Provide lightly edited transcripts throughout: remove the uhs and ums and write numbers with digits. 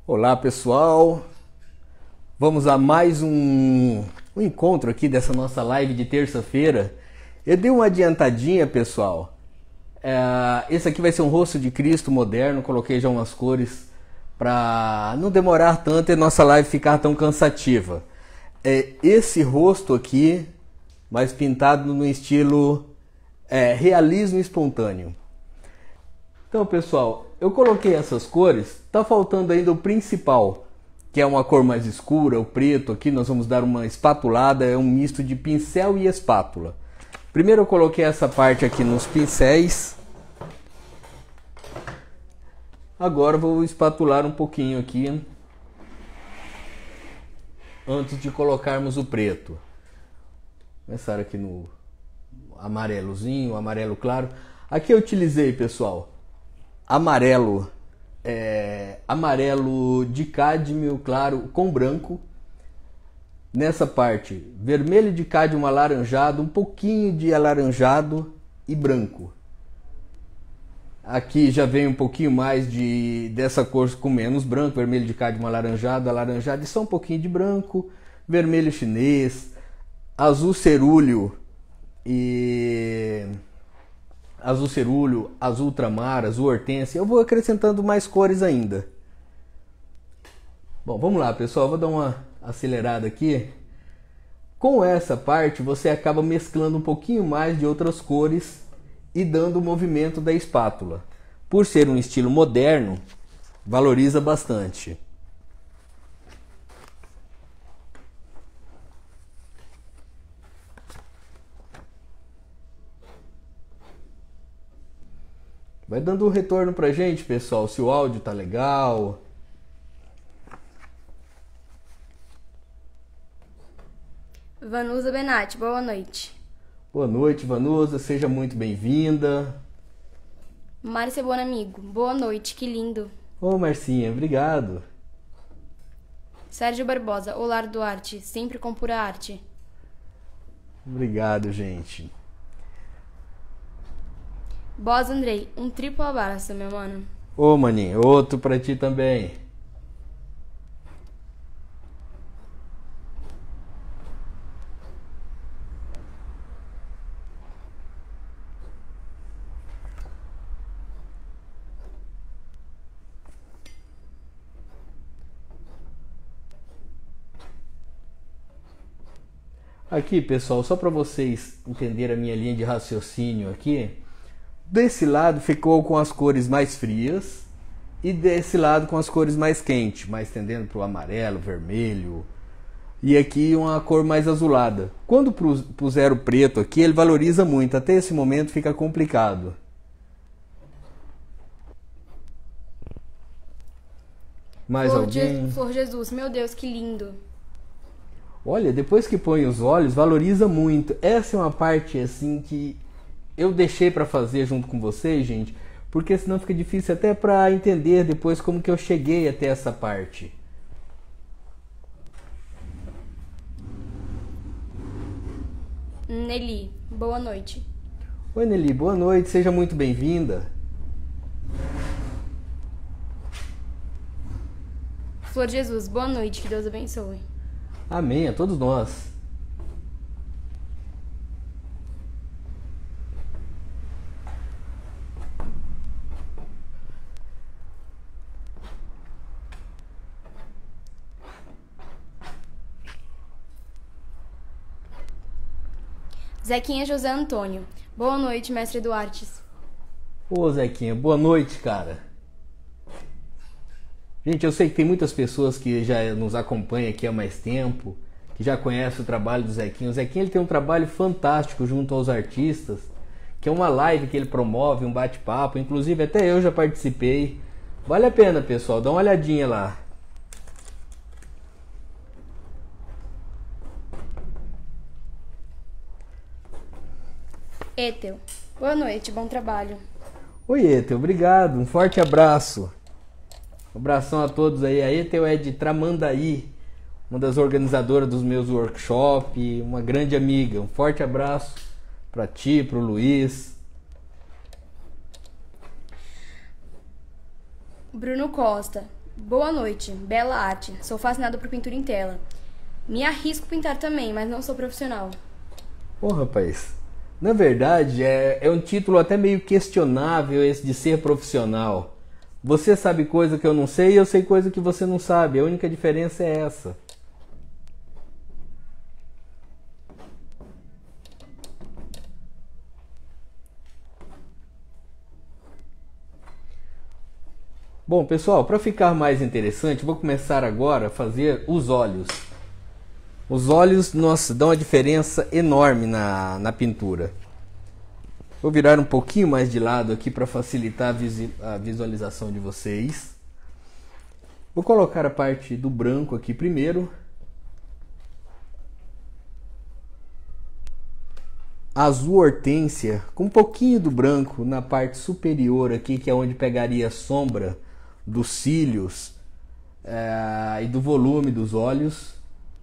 Olá pessoal, vamos a mais um encontro aqui dessa nossa live de terça-feira. Eu dei uma adiantadinha, pessoal. Esse aqui vai ser um rosto de Cristo moderno, coloquei já umas cores para não demorar tanto e nossa live ficar tão cansativa. Esse rosto aqui, mais pintado no estilo realismo espontâneo. Então, pessoal, eu coloquei essas cores, tá faltando ainda o principal, que é uma cor mais escura, o preto. Aqui nós vamos dar uma espatulada, é um misto de pincel e espátula. Primeiro eu coloquei essa parte aqui nos pincéis. Agora eu vou espatular um pouquinho aqui, antes de colocarmos o preto. Começar aqui no amarelozinho, amarelo claro. Aqui eu utilizei, pessoal, amarelo de cádmio claro com branco. Nessa parte, vermelho de cádmio alaranjado, um pouquinho de alaranjado e branco. Aqui já vem um pouquinho mais dessa cor com menos branco, vermelho de cádmio alaranjado, alaranjado e só um pouquinho de branco, vermelho chinês, azul cerúleo azul ultramar, azul hortência. Eu vou acrescentando mais cores ainda. Bom, vamos lá, pessoal. Vou dar uma acelerada aqui. Com essa parte, você acaba mesclando um pouquinho mais de outras cores e dando o movimento da espátula. Por ser um estilo moderno, valoriza bastante. Vai dando um retorno pra gente, pessoal, se o áudio tá legal. Vanusa Benatti, boa noite. Boa noite, Vanusa, seja muito bem-vinda. Márcia Bonamigo, boa noite, que lindo. Ô, Marcinha, obrigado. Sérgio Barbosa, Olar Duarte, sempre com pura arte. Obrigado, gente. Boas Andrei, um triplo abraço, meu mano. Ô, maninho, outro pra ti também. Aqui, pessoal, só para vocês entenderem a minha linha de raciocínio aqui. Desse lado ficou com as cores mais frias e desse lado com as cores mais quentes, mais tendendo para o amarelo, vermelho, e aqui uma cor mais azulada. Quando puser o preto aqui, ele valoriza muito, até esse momento fica complicado. Mais alguém? Flor Jesus, meu Deus, que lindo. Olha, depois que põe os olhos, valoriza muito. Essa é uma parte assim que eu deixei para fazer junto com vocês, gente, porque senão fica difícil até para entender depois como que eu cheguei até essa parte. Nelly, boa noite. Oi, Nelly, boa noite, seja muito bem-vinda. Flor Jesus, boa noite, que Deus abençoe. Amém, a todos nós. Zequinha José Antônio, boa noite, mestre Duartes. Ô, Zequinha, boa noite, cara. Gente, eu sei que tem muitas pessoas que já nos acompanham aqui há mais tempo, que já conhecem o trabalho do Zequinha. O Zequinha ele tem um trabalho fantástico junto aos artistas, que é uma live que ele promove, um bate-papo. Inclusive, até eu já participei. Vale a pena, pessoal, dá uma olhadinha lá. Ethel, boa noite, bom trabalho. Oi, Ethel, obrigado, um forte abraço. Um abração a todos aí. A Ethel é de Tramandaí, uma das organizadoras dos meus workshops, uma grande amiga. Um forte abraço para ti, para o Luiz. Bruno Costa, Boa noite, bela arte. Sou fascinado por pintura em tela. Me arrisco pintar também, mas não sou profissional. Ô, rapaz, na verdade é um título até meio questionável esse de ser profissional. Você sabe coisa que eu não sei e eu sei coisa que você não sabe. A única diferença é essa. Bom, pessoal, para ficar mais interessante, vou começar agora a fazer os olhos. Os olhos, nossa, dão uma diferença enorme na pintura. Vou virar um pouquinho mais de lado aqui para facilitar a visualização de vocês. Vou colocar a parte do branco aqui primeiro. Azul hortênsia, com um pouquinho do branco na parte superior aqui, que é onde pegaria a sombra dos cílios e do volume dos olhos.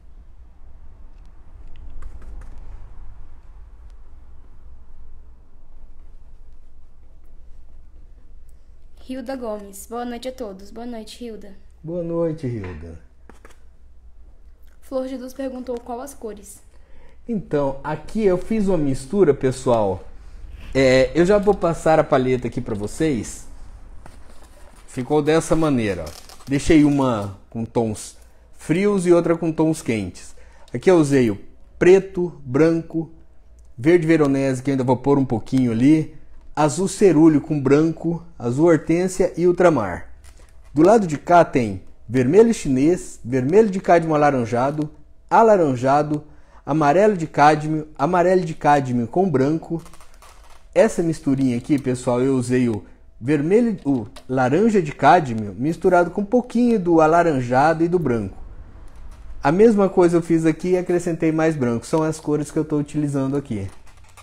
Hilda Gomes. Boa noite a todos. Boa noite, Hilda. Boa noite, Hilda. Flor de Luz perguntou qual as cores. Então, aqui eu fiz uma mistura, pessoal. Eu já vou passar a paleta aqui para vocês. Ficou dessa maneira, ó. Deixei uma com tons frios e outra com tons quentes. Aqui eu usei o preto, branco, verde veronese, que eu ainda vou pôr um pouquinho ali, azul cerúleo com branco, azul hortênsia e ultramar. Do lado de cá tem vermelho chinês, vermelho de cádmio alaranjado, alaranjado, amarelo de cádmio com branco. Essa misturinha aqui, pessoal, eu usei o laranja de cádmio misturado com um pouquinho do alaranjado e do branco. A mesma coisa eu fiz aqui e acrescentei mais branco. São as cores que eu estou utilizando aqui.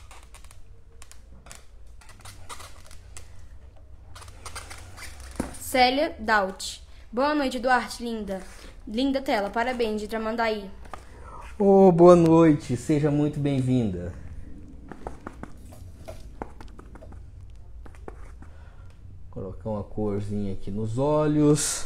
Célia Daut. Boa noite, Duarte, linda. Linda tela, parabéns, de Tramandaí. Oh, boa noite, seja muito bem-vinda. Colocar uma corzinha aqui nos olhos.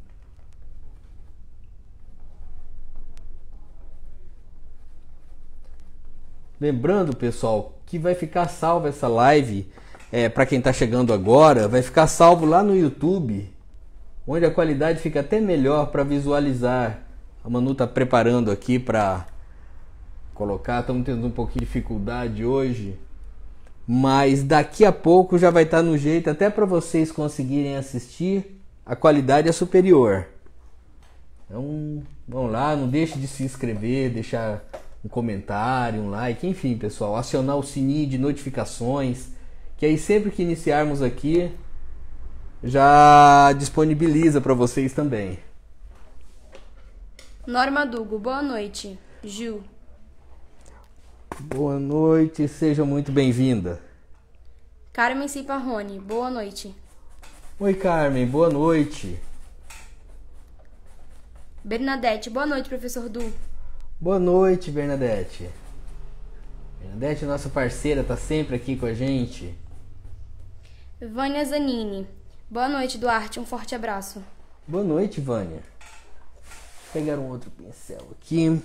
Lembrando, pessoal, que vai ficar salva essa live, para quem está chegando agora, vai ficar salvo lá no YouTube, onde a qualidade fica até melhor para visualizar. A Manu está preparando aqui para colocar, estamos tendo um pouquinho de dificuldade hoje. Mas daqui a pouco já vai estar no jeito, até para vocês conseguirem assistir, a qualidade é superior. Então, vamos lá, não deixe de se inscrever, deixar um comentário, um like, enfim, pessoal, acionar o sininho de notificações, que aí sempre que iniciarmos aqui, já disponibiliza para vocês também. Norma Dugo, boa noite. Ju. Boa noite, seja muito bem-vinda. Carmen Ciparrone, boa noite. Oi, Carmen, boa noite. Bernadette, boa noite, professor Du. Boa noite, Bernadette. Bernadette, nossa parceira, tá sempre aqui com a gente. Vânia Zanini, boa noite, Duarte, um forte abraço. Boa noite, Vânia. Vou pegar um outro pincel aqui.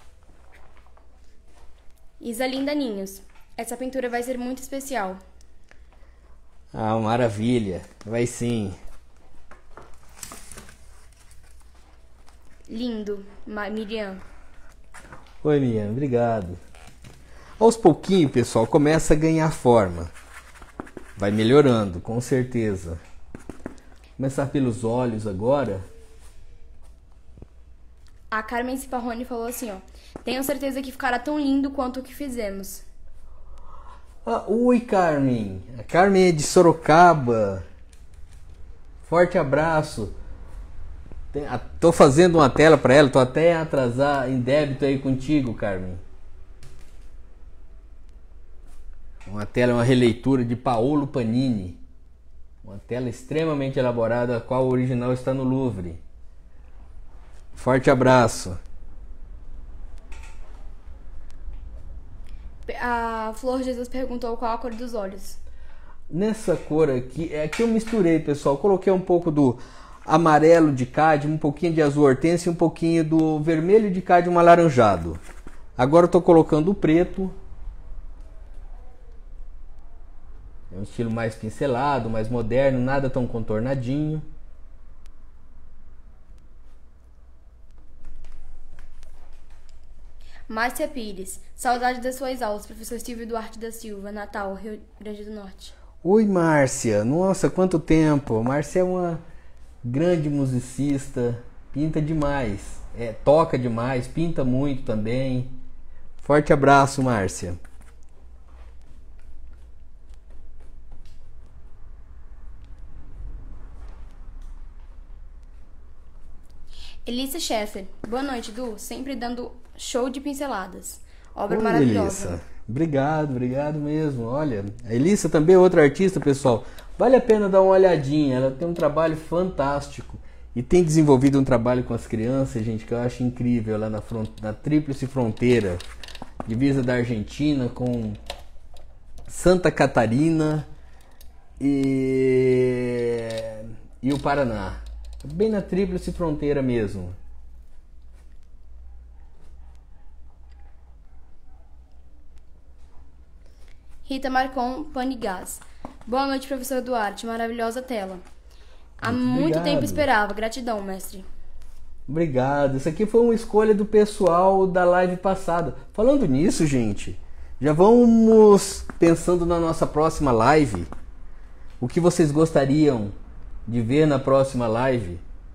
Isalinda Ninhos, essa pintura vai ser muito especial. Ah, maravilha. Vai sim. Lindo, Miriam. Oi, Miriam, obrigado. Aos pouquinhos, pessoal, começa a ganhar forma. Vai melhorando, com certeza. Começar pelos olhos agora. A Carmen Ciparrone falou assim, ó. Tenho certeza que ficará tão lindo quanto o que fizemos. Ah, oi, Carmen. A Carmen é de Sorocaba. Forte abraço. Tô fazendo uma tela para ela, tô até atrasar em débito aí contigo, Carmen. Uma tela, uma releitura de Paolo Panini. Uma tela extremamente elaborada, a qual o original está no Louvre. Forte abraço. A Flor Jesus perguntou qual a cor dos olhos. Nessa cor aqui, aqui eu misturei, pessoal. Coloquei um pouco do amarelo de cádmio, um pouquinho de azul hortênsia e um pouquinho do vermelho de cádmio alaranjado. Agora eu estou colocando o preto. É um estilo mais pincelado, mais moderno, nada tão contornadinho. Márcia Pires. Saudade das suas aulas, professor Silvio Duarte da Silva, Natal, Rio Grande do Norte. Oi, Márcia. Nossa, quanto tempo. Márcia é uma grande musicista, pinta demais, toca demais, pinta muito também. Forte abraço, Márcia. Elissa Scheffer. Boa noite, Du. Sempre dando show de pinceladas. Obra Oi, maravilhosa. Elissa. Obrigado mesmo. Olha, a Elissa também é outra artista, pessoal. Vale a pena dar uma olhadinha. Ela tem um trabalho fantástico e tem desenvolvido um trabalho com as crianças, gente, que eu acho incrível, lá na Tríplice Fronteira, divisa da Argentina com Santa Catarina e o Paraná. Bem na Tríplice Fronteira mesmo. Rita Marcon Panigás. Boa noite, professor Duarte. Maravilhosa tela. Há muito tempo esperava. Gratidão, mestre. Obrigado. Isso aqui foi uma escolha do pessoal da live passada. Falando nisso, gente, já vamos pensando na nossa próxima live. O que vocês gostariam de ver na próxima live?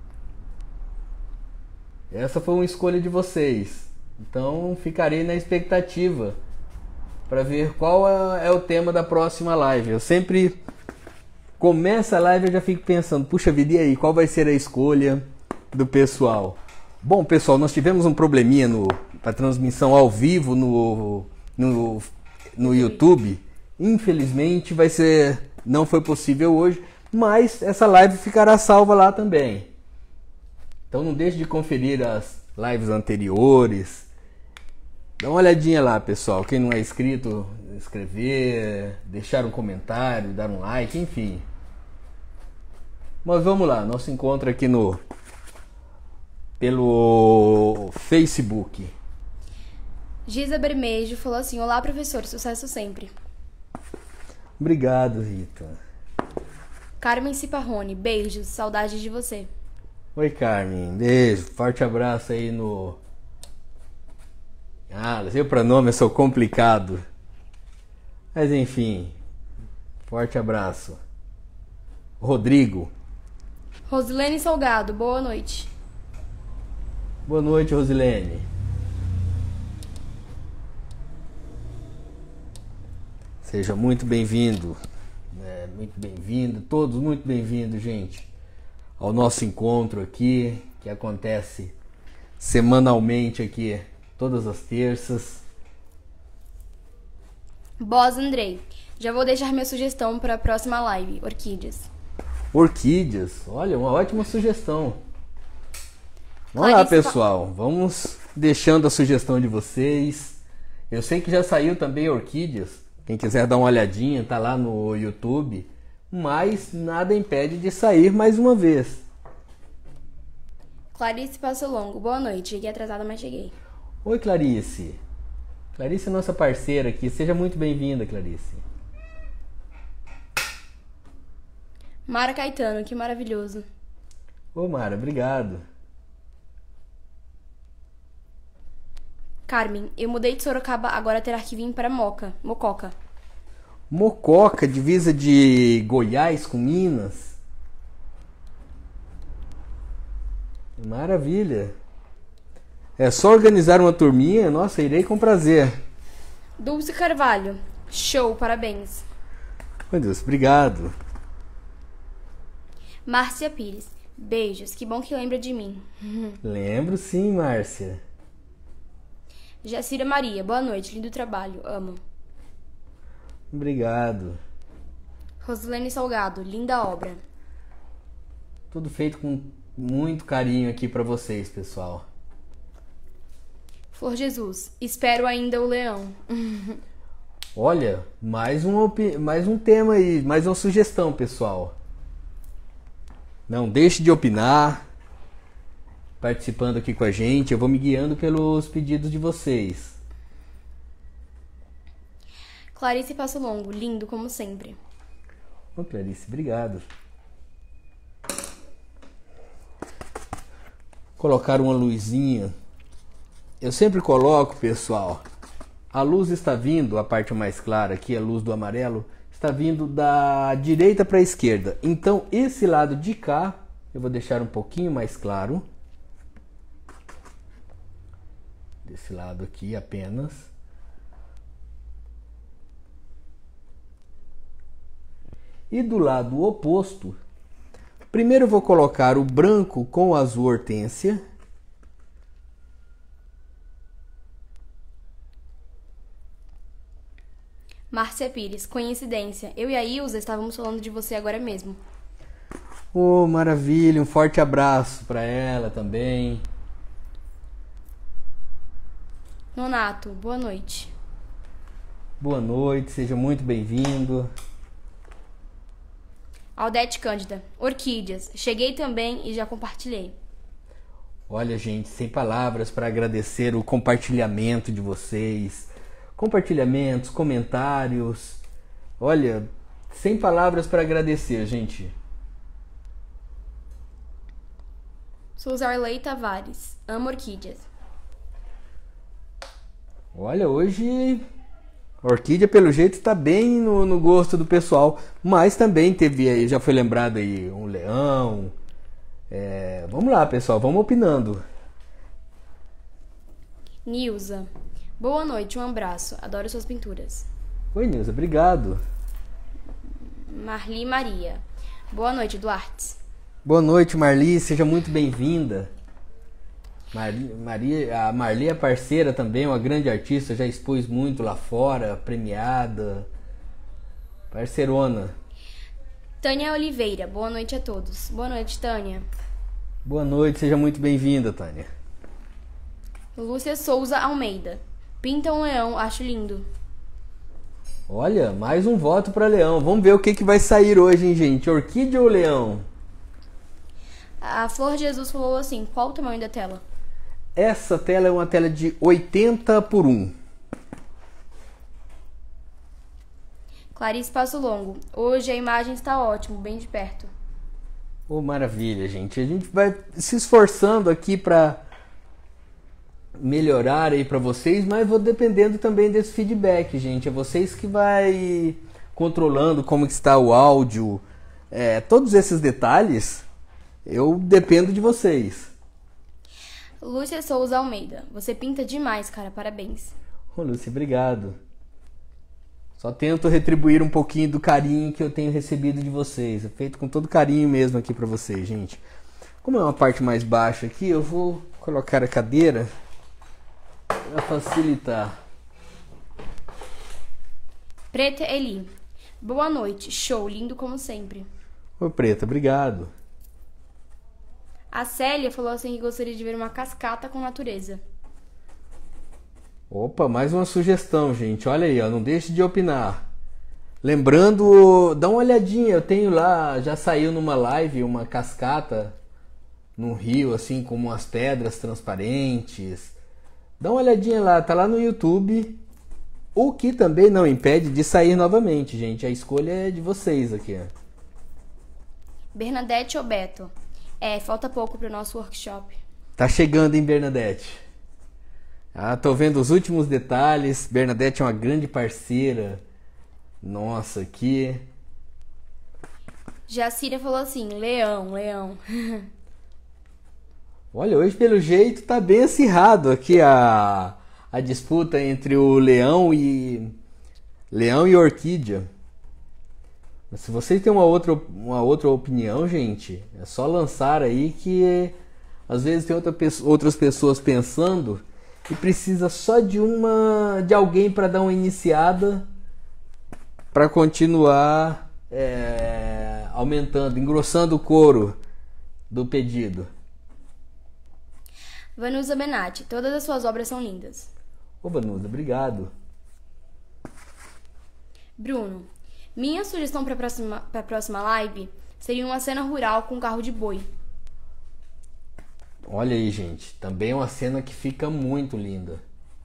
Essa foi uma escolha de vocês. Então ficarei na expectativa para ver qual é o tema da próxima live. Eu sempre começo a live e já fico pensando, puxa vida, e aí, qual vai ser a escolha do pessoal? Bom, pessoal, nós tivemos um probleminha na transmissão ao vivo no YouTube. Infelizmente não foi possível hoje, mas essa live ficará salva lá também. Então não deixe de conferir as lives anteriores. Dá uma olhadinha lá, pessoal. Quem não é inscrito, inscrever, deixar um comentário, dar um like, enfim. Mas vamos lá, nosso encontro aqui pelo Facebook. Giza Bermejo falou assim: olá, professor, sucesso sempre. Obrigado, Rita. Carmen Ciparrone, beijos, saudades de você. Oi, Carmen, beijo, forte abraço aí seu pronome é só complicado. Mas enfim, forte abraço. Rodrigo. Rosilene Salgado, boa noite. Boa noite, Rosilene. Seja muito bem-vindo. Muito bem-vindo, todos muito bem-vindos, gente, ao nosso encontro aqui, que acontece semanalmente aqui, todas as terças. Boss Andrei, já vou deixar minha sugestão para a próxima live, orquídeas. Orquídeas, olha, uma ótima sugestão. Vamos lá, pessoal, vamos deixando a sugestão de vocês. Eu sei que já saiu também orquídeas, quem quiser dar uma olhadinha, tá lá no YouTube, mas nada impede de sair mais uma vez. Clarice Passo Longo, boa noite, cheguei atrasada, mas cheguei. Oi, Clarice. Clarice é nossa parceira aqui. Seja muito bem-vinda, Clarice. Mara Caetano, que maravilhoso. Ô, Mara, obrigado. Carmen, eu mudei de Sorocaba, agora terá que vir para Mococa. Mococa, divisa de Goiás com Minas. Maravilha. É só organizar uma turminha, nossa, irei com prazer. Dulce Carvalho, show, parabéns. Meu Deus, obrigado. Márcia Pires, beijos, que bom que lembra de mim. Lembro sim, Márcia. Jacira Maria, boa noite, lindo trabalho, amo. Obrigado. Rosilene Salgado, linda obra. Tudo feito com muito carinho aqui pra vocês, pessoal. Flor Jesus, espero ainda o leão. Olha, mais um tema aí, mais uma sugestão, pessoal. Não deixe de opinar, participando aqui com a gente. Eu vou me guiando pelos pedidos de vocês. Clarice Passo Longo, lindo como sempre. Ô, Clarice, obrigado. Colocar uma luzinha. Eu sempre coloco, pessoal, a luz está vindo, a parte mais clara aqui, a luz do amarelo, está vindo da direita para a esquerda. Então, esse lado de cá, eu vou deixar um pouquinho mais claro. Desse lado aqui apenas. E do lado oposto, primeiro eu vou colocar o branco com o azul hortênsia. Márcia Pires, coincidência. Eu e a Ilza estávamos falando de você agora mesmo. Oh, maravilha, um forte abraço para ela também. Nonato, boa noite. Boa noite, seja muito bem-vindo. Aldete Cândida, orquídeas. Cheguei também e já compartilhei. Olha, gente, sem palavras para agradecer o compartilhamento de vocês. Compartilhamentos, comentários. Olha, sem palavras para agradecer, gente. Suzarley Tavares, amo orquídeas. Olha, hoje a orquídea, pelo jeito, está bem no gosto do pessoal. Mas também teve aí, já foi lembrado aí, um leão. Vamos lá, pessoal, vamos opinando. Nilza, boa noite, um abraço. Adoro suas pinturas. Oi, Nilza, obrigado. Marli Maria, boa noite, Duarte. Boa noite, Marli, seja muito bem-vinda. A Marli é parceira também, uma grande artista, já expôs muito lá fora, premiada, parceirona. Tânia Oliveira, boa noite a todos. Boa noite, Tânia. Boa noite, seja muito bem-vinda, Tânia. Lúcia Souza Almeida, pinta um leão, acho lindo. Olha, mais um voto para leão. Vamos ver o que vai sair hoje, hein, gente? Orquídea ou leão? A Flor Jesus falou assim, qual o tamanho da tela? Essa tela é uma tela de 80 por 1. Clarice Passo Longo. Hoje a imagem está ótima, bem de perto. Oh, maravilha, gente. A gente vai se esforçando aqui para melhorar aí para vocês, mas vou dependendo também desse feedback, gente. É vocês que vai controlando como que está o áudio, todos esses detalhes. Eu dependo de vocês. Lúcia Souza Almeida. Você pinta demais, cara. Parabéns. Ô, Lúcia, obrigado. Só tento retribuir um pouquinho do carinho que eu tenho recebido de vocês. É feito com todo carinho mesmo aqui pra vocês, gente. Como é uma parte mais baixa aqui, eu vou colocar a cadeira para facilitar. Preta Eli. Boa noite. Show. Lindo como sempre. Ô, Preta, obrigado. A Célia falou assim que gostaria de ver uma cascata com natureza. Opa, mais uma sugestão, gente. Olha aí, ó, não deixe de opinar. Lembrando, dá uma olhadinha, eu tenho lá, já saiu numa live uma cascata num rio, assim, com umas pedras transparentes. Dá uma olhadinha lá, tá lá no YouTube. O que também não impede de sair novamente, gente. A escolha é de vocês aqui, ó. Bernadette Obeto. Falta pouco pro nosso workshop. Tá chegando, hein, Bernadette? Tô vendo os últimos detalhes. Bernadette é uma grande parceira nossa aqui. Jacira falou assim, leão. Olha, hoje pelo jeito tá bem acirrado aqui a disputa entre o leão e orquídea. Mas se vocês têm uma outra opinião, gente, é só lançar aí que às vezes tem outras pessoas pensando e precisa só de alguém para dar uma iniciada para continuar aumentando, engrossando o couro do pedido. Vanusa Benatti, todas as suas obras são lindas. Ô, Vanusa, obrigado. Bruno, minha sugestão para a próxima live, Seria uma cena rural com um carro de boi. Olha aí, gente. Também é uma cena que fica muito linda.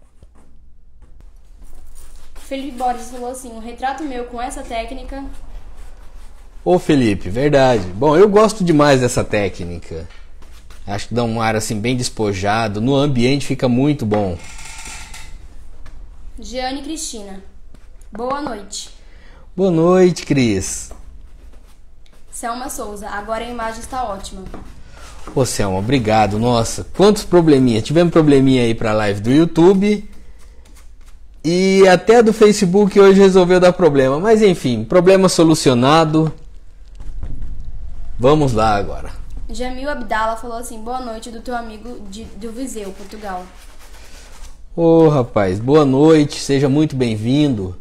Felipe Borges falou assim: um retrato meu com essa técnica. Ô Felipe, verdade. Bom, eu gosto demais dessa técnica. Acho que dá um ar assim bem despojado. No ambiente fica muito bom. Jeane Cristina. Boa noite. Boa noite, Cris. Selma Souza. Agora a imagem está ótima. Ô Selma, obrigado. Nossa, quantos probleminha. Tivemos probleminha aí pra live do YouTube. E até do Facebook hoje resolveu dar problema. Mas enfim, problema solucionado. Vamos lá agora. Jamil Abdala falou assim: boa noite do teu amigo do Viseu, Portugal. Ô rapaz, boa noite, seja muito bem-vindo.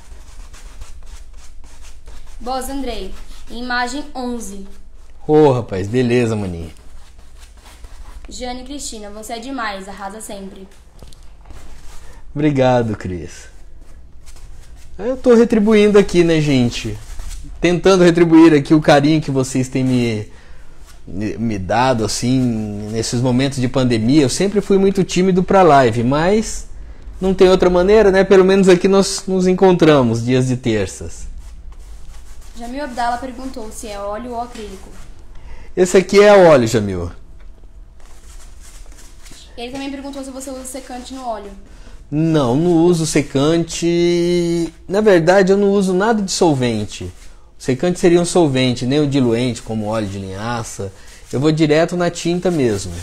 Boas Andrei, imagem 11. Ô rapaz, beleza, maninha. Jane Cristina, você é demais, arrasa sempre. Obrigado, Cris. Eu tô retribuindo aqui, né, gente? Tentando retribuir aqui o carinho que vocês têm me dado, assim, nesses momentos de pandemia. Eu sempre fui muito tímido pra live, mas não tem outra maneira, né? Pelo menos aqui nós nos encontramos, dias de terças. Jamil Abdala perguntou se é óleo ou acrílico. Esse aqui é óleo, Jamil. Ele também perguntou se você usa secante no óleo. Não uso secante. Na verdade, eu não uso nada de solvente. O secante seria um solvente, nem o diluente, como óleo de linhaça. Eu vou direto na tinta mesmo.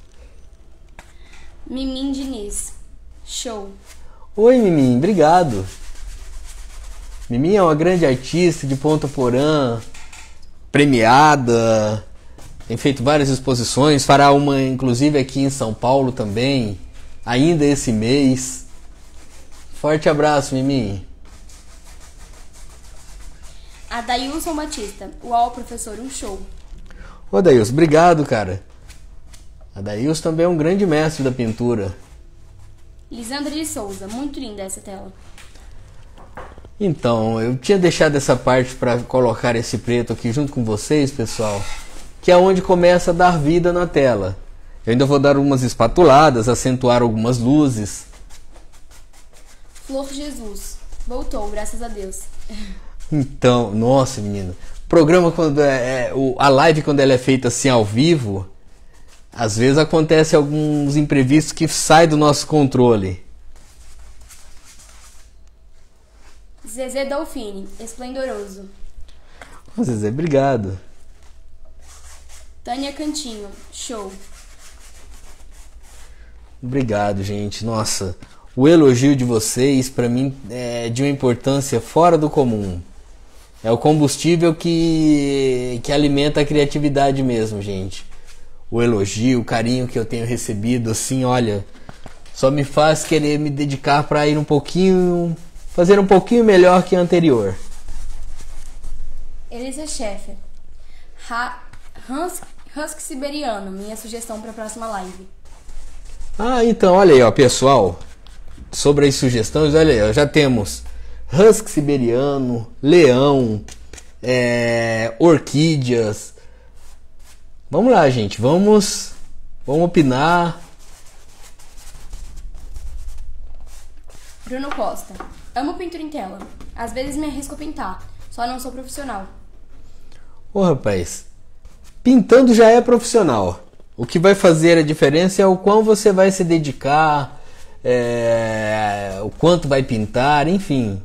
Mimim Diniz. Show. Oi, Mimim, obrigado. Mimim é uma grande artista de Ponta Porã, premiada, tem feito várias exposições, fará uma inclusive aqui em São Paulo também, ainda esse mês. Forte abraço, Mimim. Adailson Batista. Uau, professor, um show. Ô, Adailson, obrigado, cara. Adailson também é um grande mestre da pintura. Lisandra de Souza. Muito linda essa tela. Então, eu tinha deixado essa parte para colocar esse preto aqui junto com vocês, pessoal, que é onde começa a dar vida na tela. Eu ainda vou dar umas espatuladas, acentuar algumas luzes. Flor Jesus. Voltou, graças a Deus. Então, nossa, menino, o programa quando a live quando ela é feita assim ao vivo, às vezes acontece alguns imprevistos que saem do nosso controle. Zezé Dolfini, esplendoroso. Zezé, obrigado. Tânia Cantinho, show. Obrigado, gente. Nossa, o elogio de vocês para mim é de uma importância fora do comum. É o combustível que alimenta a criatividade mesmo, gente. O elogio, o carinho que eu tenho recebido, assim, olha, só me faz querer me dedicar para ir fazer um pouquinho melhor que a anterior. Elisa Scheffer. Husky Siberiano, minha sugestão para a próxima live. Ah, então, olha aí, ó, pessoal. Sobre as sugestões, olha aí, ó, já temos Husky Siberiano, Leão, Orquídeas. Vamos lá, gente, vamos opinar. Bruno Costa. Amo pintura em tela. Às vezes me arrisco a pintar, só não sou profissional. Ô, rapaz, pintando já é profissional. O que vai fazer a diferença é o quão você vai se dedicar, o quanto vai pintar, enfim.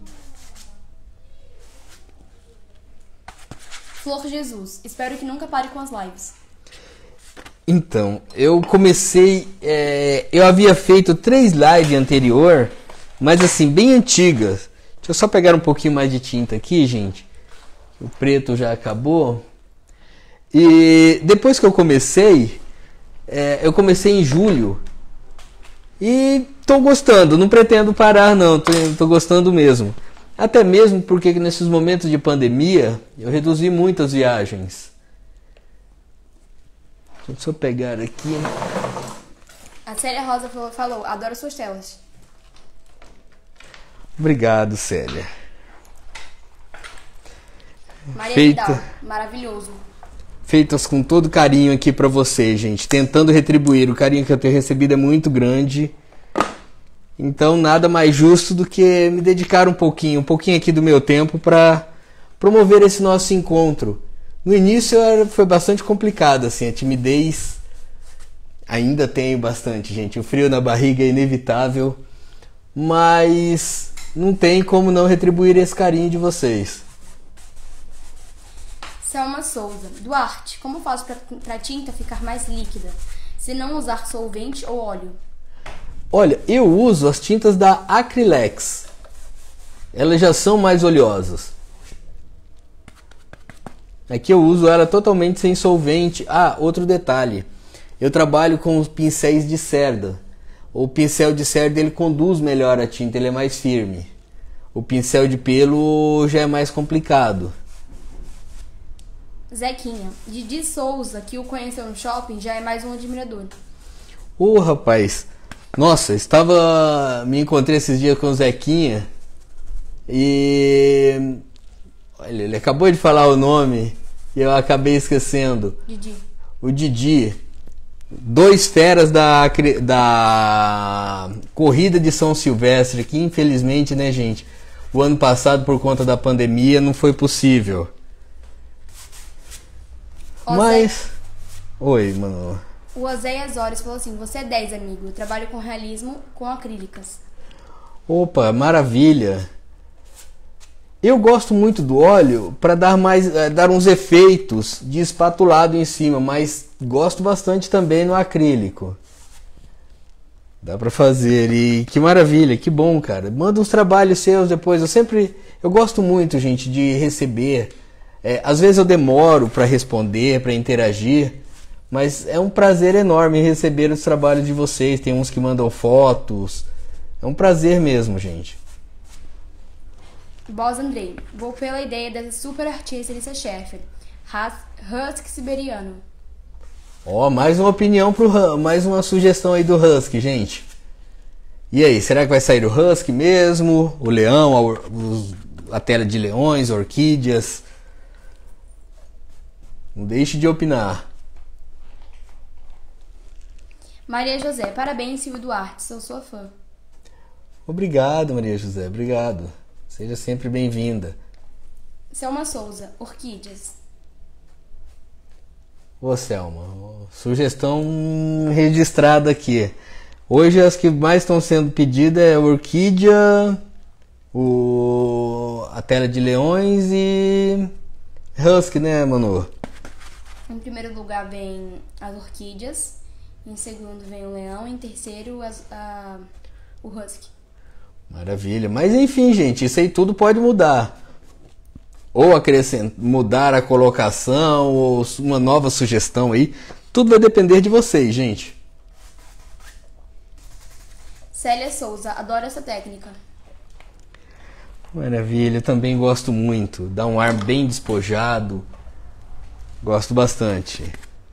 Flor Jesus. Espero que nunca pare com as lives. Então, eu comecei... eu havia feito 3 lives anterior, mas assim, bem antigas. Deixa eu só pegar um pouquinho mais de tinta aqui, gente. O preto já acabou. E depois que eu comecei em julho. E tô gostando, não pretendo parar não, tô gostando mesmo. Até mesmo porque nesses momentos de pandemia eu reduzi muito as viagens. Deixa eu pegar aqui. A Célia Rosa falou, adoro suas telas. Obrigado, Célia. Maria Feita. Vidal, maravilhoso. Feitas com todo carinho aqui pra vocês, gente. Tentando retribuir. O carinho que eu tenho recebido é muito grande. Então, nada mais justo do que me dedicar um pouquinho aqui do meu tempo pra promover esse nosso encontro. No início foi bastante complicado, assim, a timidez ainda tenho bastante, gente. O frio na barriga é inevitável, mas não tem como não retribuir esse carinho de vocês. Selma Souza. Duarte, como faço pra tinta ficar mais líquida? Se não usar solvente ou óleo? Olha, eu uso as tintas da Acrylex. Elas já são mais oleosas. Aqui eu uso ela totalmente sem solvente. Ah, outro detalhe. Eu trabalho com os pincéis de cerda. O pincel de cerda ele conduz melhor a tinta, ele é mais firme. O pincel de pelo já é mais complicado. Zequinha. Didi Souza, que o conheceu no shopping, já é mais um admirador. Ô, rapaz. Nossa, me encontrei esses dias com o Zequinha e olha, ele acabou de falar o nome e eu acabei esquecendo. Didi. O Didi. Dois feras da corrida de São Silvestre, que infelizmente, né, gente, o ano passado por conta da pandemia não foi possível. Mas... Oi, mano. O Oséias Ores falou assim: você é 10, amigo. Eu trabalho com realismo com acrílicas. Opa, maravilha. Eu gosto muito do óleo para dar uns efeitos de espatulado em cima, mas gosto bastante também no acrílico. Dá para fazer e que maravilha, que bom, cara. Manda uns trabalhos seus depois. Eu gosto muito, gente, de receber. Às vezes eu demoro para responder, para interagir, mas é um prazer enorme receber os trabalhos de vocês. Tem uns que mandam fotos. É um prazer mesmo, gente. Boss Andrei, vou pela ideia dessa super artista Elissa Schaeffer, Husky siberiano. Ó, mais uma opinião mais uma sugestão aí do Husky, gente. E aí, será que vai sair o Husky mesmo? O leão, a tela de leões, orquídeas? Não deixe de opinar. Maria José, parabéns, Silvio Duarte, sou sua fã. Obrigado, Maria José, obrigado. Seja sempre bem-vinda. Selma Souza, orquídeas. Ô, Selma, sugestão registrada aqui. Hoje as que mais estão sendo pedidas é a orquídea, a tela de leões e Husky, né, Manu? Em primeiro lugar vem as orquídeas, em segundo vem o leão, em terceiro o Husky. Maravilha, mas enfim, gente, isso aí tudo pode mudar. Ou mudar a colocação, ou uma nova sugestão aí. Tudo vai depender de vocês, gente. Célia Souza, adoro essa técnica. Maravilha, eu também gosto muito. Dá um ar bem despojado. Gosto bastante.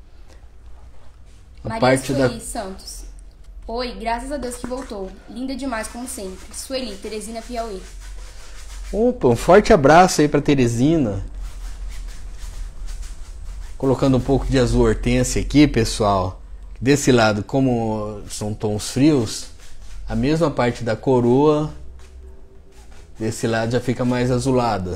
Maria Sueli Santos. Oi, graças a Deus que voltou. Linda demais como sempre. Sueli, Teresina, Piauí. Opa, um forte abraço aí pra Teresina. Colocando um pouco de azul hortênsia aqui, pessoal. Desse lado, como são tons frios, a mesma parte da coroa desse lado já fica mais azulada.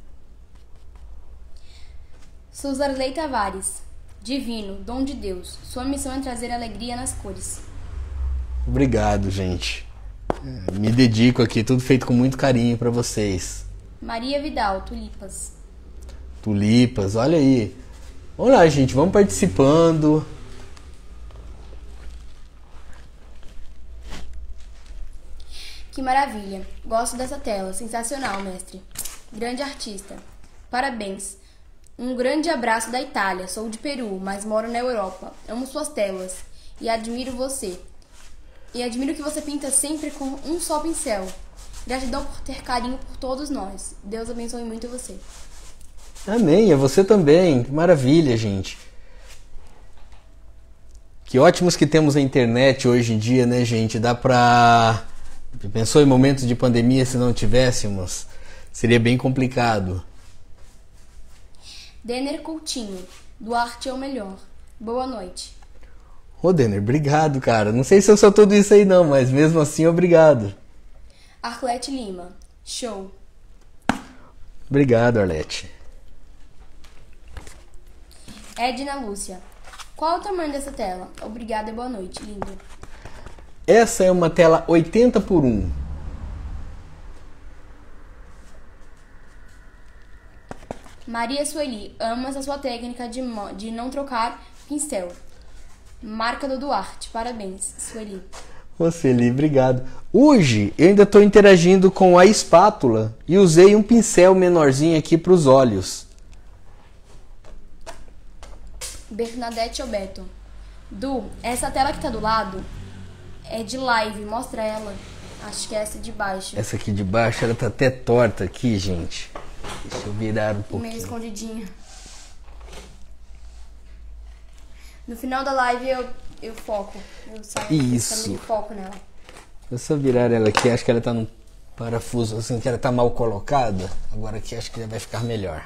Suzarley Tavares. Divino, dom de Deus. Sua missão é trazer alegria nas cores. Obrigado, gente. Me dedico aqui, tudo feito com muito carinho pra vocês. Maria Vidal, tulipas. Tulipas, olha aí. Vamos lá, gente, vamos participando. Que maravilha. Gosto dessa tela. Sensacional, mestre. Grande artista. Parabéns. Um grande abraço da Itália. Sou de Peru, mas moro na Europa. Amo suas telas e admiro você. E admiro que você pinta sempre com um só pincel. Gratidão por ter carinho por todos nós. Deus abençoe muito você. Amém, é você também. Que maravilha, gente. Que ótimos que temos a internet hoje em dia, né, gente? Dá pra... Pensou em momentos de pandemia, se não tivéssemos? Seria bem complicado. Denner Coutinho. Duarte é o melhor. Boa noite. Ô, Denner, obrigado, cara. Não sei se eu sou tudo isso aí não, mas mesmo assim, obrigado. Arlete Lima. Show. Obrigado, Arlete. Edna Lúcia. Qual o tamanho dessa tela? Obrigada e boa noite, lindo. Essa é uma tela 80x1. Maria Sueli. Amas a sua técnica de não trocar pincel. Marca do Duarte. Parabéns, Sueli. Ô, Sueli, obrigado. Hoje eu ainda estou interagindo com a espátula e usei um pincel menorzinho aqui para os olhos. Bernadette Alberto. Du, essa tela que tá do lado é de live, mostra ela. Acho que é essa de baixo. Essa aqui de baixo, ela tá até torta aqui, gente. Deixa eu virar um pouquinho. Meio escondidinha. No final da live eu foco. Eu saio Isso. de foco nela. Eu só virar ela aqui, acho que ela tá num parafuso assim, que ela tá mal colocada. Agora aqui acho que já vai ficar melhor.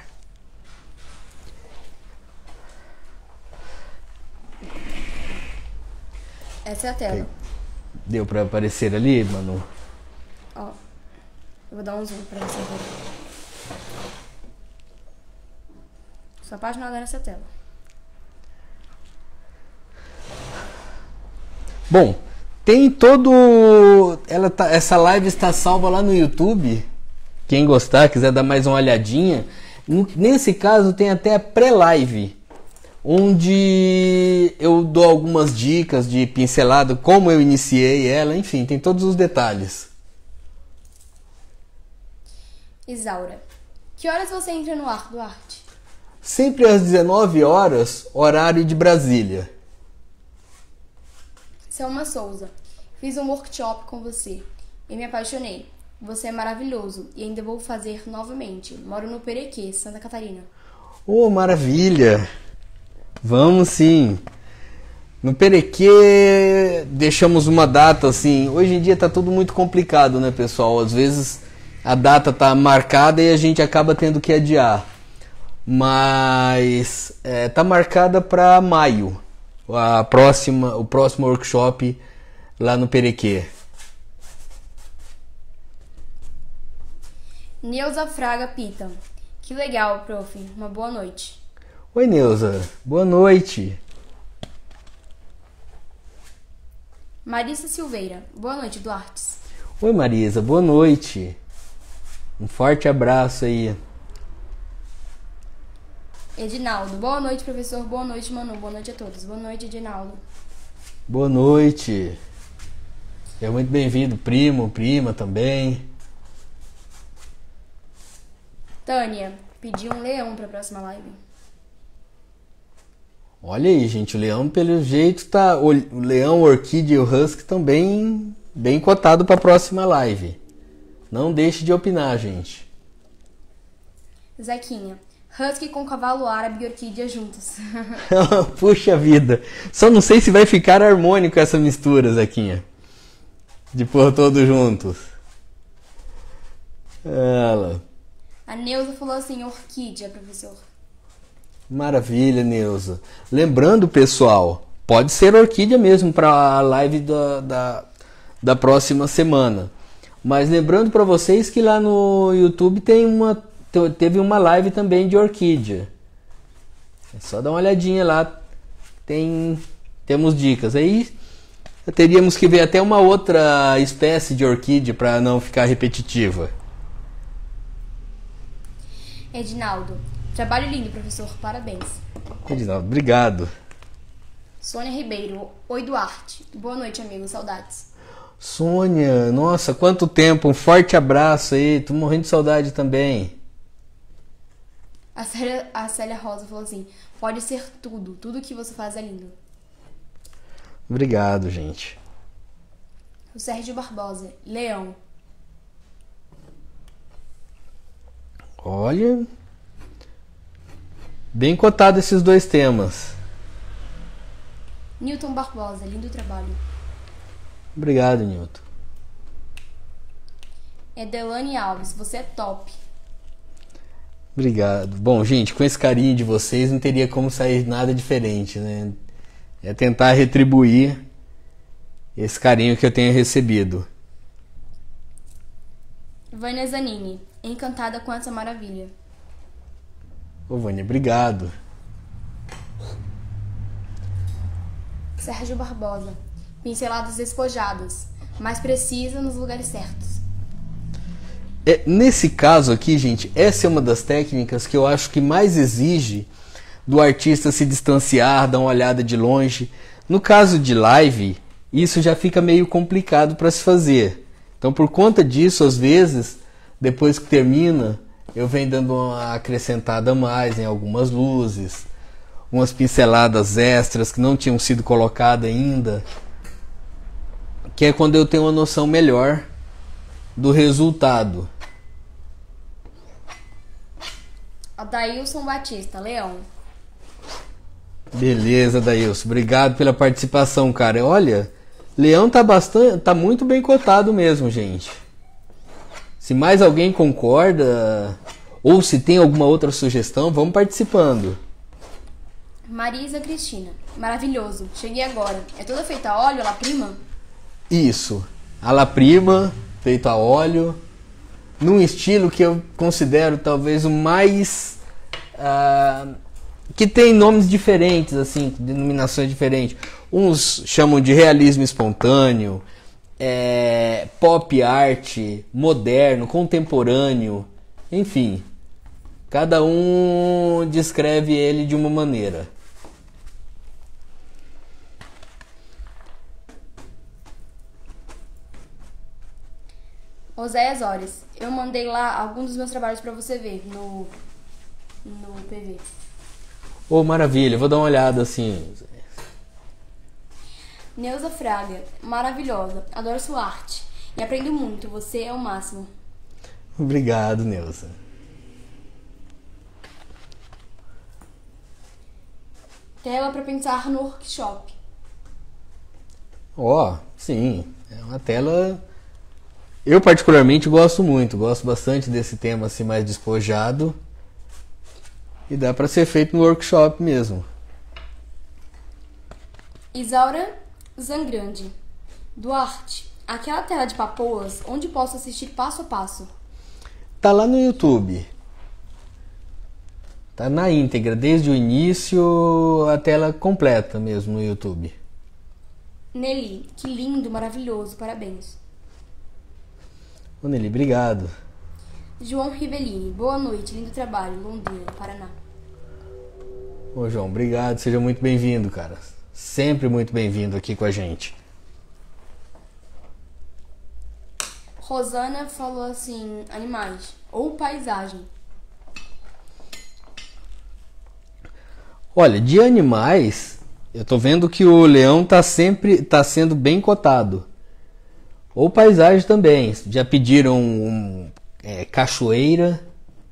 Essa é a tela. Deu pra aparecer ali, Manu? Ó. Eu vou dar um zoom pra você ver. Sou apaixonada nessa tela. Bom, tem todo... Essa live está salva lá no YouTube. Quem gostar, quiser dar mais uma olhadinha. Nesse caso tem até a pré-live, onde eu dou algumas dicas de pincelado, como eu iniciei ela, enfim, tem todos os detalhes. Isaura. Que horas você entra no ar, Duarte? Sempre às 19 horas, horário de Brasília. Selma Souza. Fiz um workshop com você e me apaixonei. Você é maravilhoso e ainda vou fazer novamente. Moro no Perequê, Santa Catarina. Oh, maravilha! Vamos sim! No Perequê deixamos uma data assim. Hoje em dia tá tudo muito complicado, né, pessoal? Às vezes a data tá marcada e a gente acaba tendo que adiar. Mas tá marcada para maio. O próximo workshop lá no Perequê. Neuza Fraga Pita. Que legal, prof. Uma boa noite. Oi, Neuza. Boa noite. Marisa Silveira. Boa noite, Duarte. Oi, Marisa. Boa noite. Um forte abraço aí. Edinaldo. Boa noite, professor. Boa noite, Manu. Boa noite a todos. Boa noite, Edinaldo. Boa noite. É muito bem-vindo, primo, prima também. Tânia. Pedi um leão para a próxima live. Olha aí, gente. O leão, pelo jeito, tá... O leão, o orquídea e o husky estão bem cotado para a próxima live. Não deixe de opinar, gente. Zequinha. Husky com cavalo árabe e orquídea juntos. Puxa vida. Só não sei se vai ficar harmônico essa mistura, Zequinha. De pôr todos juntos. Ela. A Neuza falou assim, orquídea, professor. Maravilha, Neuza. Lembrando, pessoal, pode ser orquídea mesmo para a live da próxima semana. Mas lembrando para vocês que lá no YouTube teve uma live também de orquídea. É só dar uma olhadinha lá. Temos dicas. Aí teríamos que ver até uma outra espécie de orquídea para não ficar repetitiva. Edinaldo. Trabalho lindo, professor. Parabéns. Edinaldo, obrigado. Sônia Ribeiro. Oi, Duarte. Boa noite, amigo. Saudades. Sônia, nossa, quanto tempo. Um forte abraço aí. Tô morrendo de saudade também. A Célia Rosa falou assim, pode ser tudo. Tudo que você faz é lindo. Obrigado, gente. O Sérgio Barbosa. Leão. Olha, bem cotado esses dois temas. Newton Barbosa, lindo trabalho. Obrigado, Newton. Edelane Alves, você é top. Obrigado. Bom, gente, com esse carinho de vocês não teria como sair nada diferente, né? É tentar retribuir esse carinho que eu tenho recebido. Vânia Zanini, encantada com essa maravilha. Ô, Vânia, obrigado. Sérgio Barbosa, pinceladas despojadas, mas precisa nos lugares certos. Nesse caso aqui, gente, essa é uma das técnicas que eu acho que mais exige do artista se distanciar, dar uma olhada de longe. No caso de live, isso já fica meio complicado para se fazer. Então, por conta disso, às vezes, depois que termina, eu venho dando uma acrescentada a mais em algumas luzes, umas pinceladas extras que não tinham sido colocadas ainda, que é quando eu tenho uma noção melhor do resultado. Adailson Batista, Leão. Beleza, Dailson. Obrigado pela participação, cara. Olha, Leão tá muito bem cotado mesmo, gente. Se mais alguém concorda ou se tem alguma outra sugestão, vamos participando. Marisa Cristina, maravilhoso. Cheguei agora. É toda feita a óleo, la prima? Isso. A la prima, feito a óleo, num estilo que eu considero talvez o mais que tem nomes diferentes, assim, denominações diferentes. Uns chamam de realismo espontâneo, pop art, moderno, contemporâneo, enfim, cada um descreve ele de uma maneira. Oséias Ores, eu mandei lá alguns dos meus trabalhos pra você ver no PV. Oh, maravilha, vou dar uma olhada assim. Neuza Fraga, maravilhosa, adoro sua arte e aprendo muito, você é o máximo. Obrigado, Neuza. Tela pra pensar no workshop. Sim, é uma tela. Eu particularmente gosto bastante desse tema assim mais despojado e dá para ser feito no workshop mesmo. Isaura Zangrande, Duarte, aquela tela de papoas, onde posso assistir passo a passo? Tá lá no YouTube. Tá na íntegra, desde o início a tela completa mesmo no YouTube. Nelly, que lindo, maravilhoso, parabéns. Ô Nelly, obrigado. João Rivellini, boa noite, lindo trabalho, Londrina, Paraná. Ô João, obrigado, seja muito bem-vindo, cara. Sempre muito bem-vindo aqui com a gente. Rosana falou assim, animais ou paisagem. Olha, de animais, eu tô vendo que o leão tá sendo bem cotado. Ou paisagem também. Já pediram cachoeira.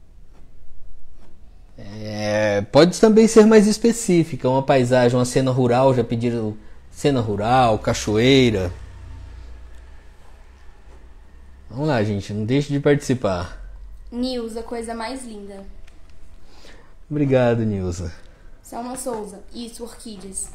Pode também ser mais específica. Uma paisagem, uma cena rural. Já pediram cena rural, cachoeira. Vamos lá, gente. Não deixe de participar. Nilza, coisa mais linda. Obrigado, Nilza. Selma Souza, isso, orquídeas.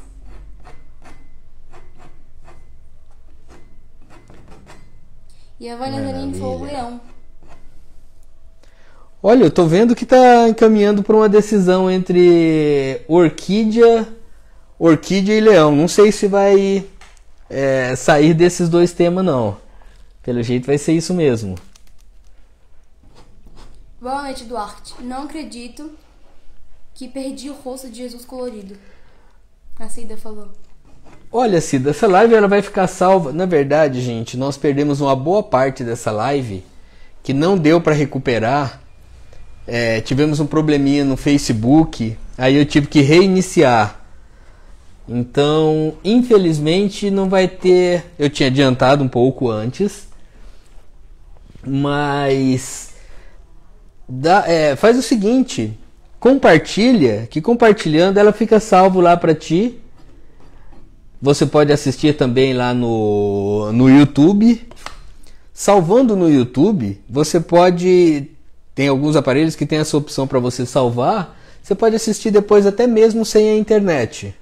E a Vânia Zanini falou leão. Olha, eu tô vendo que tá encaminhando para uma decisão entre orquídea e leão. Não sei se vai sair desses dois temas, não. Pelo jeito vai ser isso mesmo. Boa noite, Duarte. Não acredito que perdi o rosto de Jesus colorido. A Cida falou. Olha, Cida, essa live ela vai ficar salva. Na verdade, gente, nós perdemos uma boa parte dessa live que não deu para recuperar. Tivemos um probleminha no Facebook, aí eu tive que reiniciar. Então, infelizmente, não vai ter. Eu tinha adiantado um pouco antes, mas faz o seguinte: compartilha, que compartilhando ela fica salvo lá para ti. Você pode assistir também lá no YouTube. Salvando no YouTube, você pode tem alguns aparelhos que tem essa opção para você salvar. Você pode assistir depois até mesmo sem a internet.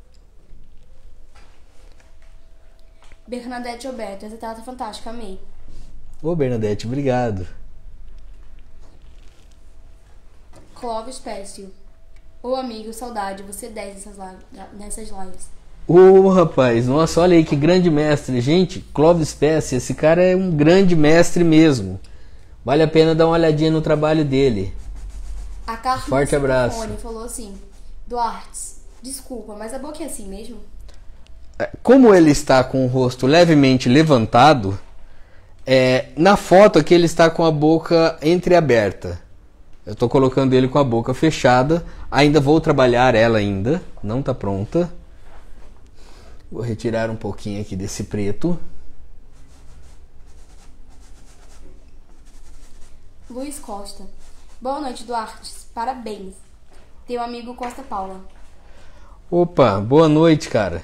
Bernadette Alberto, essa tela tá fantástica, amei. Ô Bernadette, obrigado. Clóvis Pécio. Ô amigo, saudade, você 10 nessas lives. Ô rapaz, nossa, olha aí que grande mestre. Gente, Clóvis Pécio, esse cara é um grande mestre mesmo. Vale a pena dar uma olhadinha no trabalho dele. A Carla Forte abraço. Falou assim: Duarte, desculpa, mas a boca é assim mesmo? Como ele está com o rosto levemente levantado, na foto aqui ele está com a boca entreaberta. Eu estou colocando ele com a boca fechada. Ainda vou trabalhar ela ainda. Não está pronta. Vou retirar um pouquinho aqui desse preto. Luiz Costa. Boa noite, Duarte. Parabéns. Teu amigo Costa Paula. Opa, boa noite, cara.